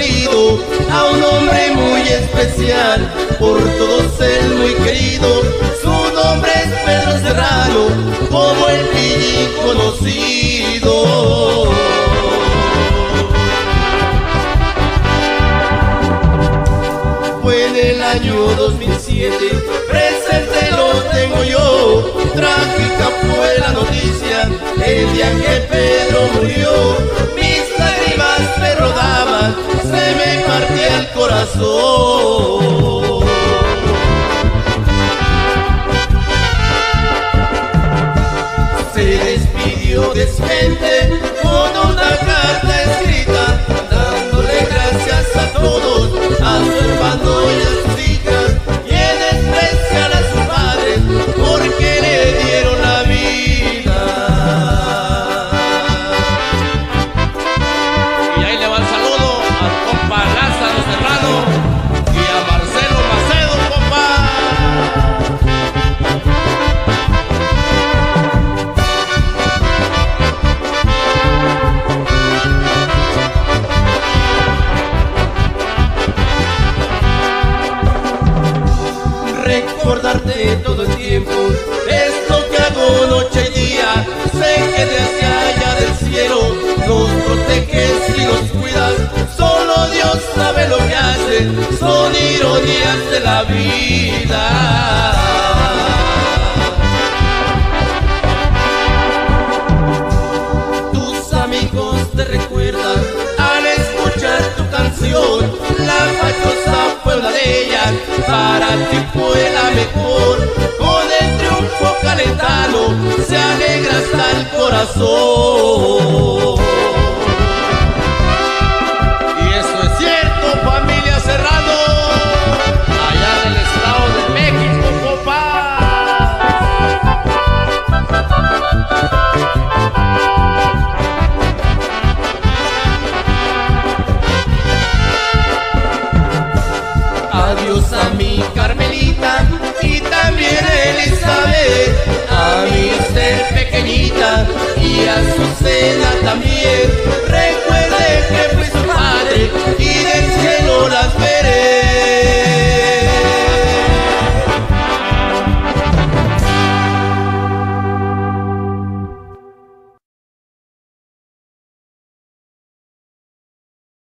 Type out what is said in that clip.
corrido a un hombre muy especial, por todos él muy querido. Su nombre es Pedro Serrano, como el Pillín conocido. Fue en el año 2007, presente lo tengo yo. Trágica fue la noticia el día que Pedro murió. Mis lágrimas me rodaban, se me partía el corazón. Se despidió de su gente con una carta escrita, dándole gracias a todos, a su hermano y a sus hijas, y en especial a sus padres, porque le dieron la vida. Y ahí le va el saludo al compa Lázaro Serrano y a Marcelo Macedo, compa. Recordarte todo el tiempo es lo que hago noche y día. Sé que desde allá del cielo nos proteges y nos cuidas. Solo Dios sabe lo que hace, son ironías de la vida. Tus amigos te recuerdan al escuchar tu canción. La Fachosa fue una de ellas, para ti fue la mejor. Con el triunfo calentano se alegra hasta el corazón. Y eso es cierto, familia Serrano, allá del estado de México, compa. Adiós a mi Carmelita y también Elizabeth, a mi Esther pequeñita y a Azucena también.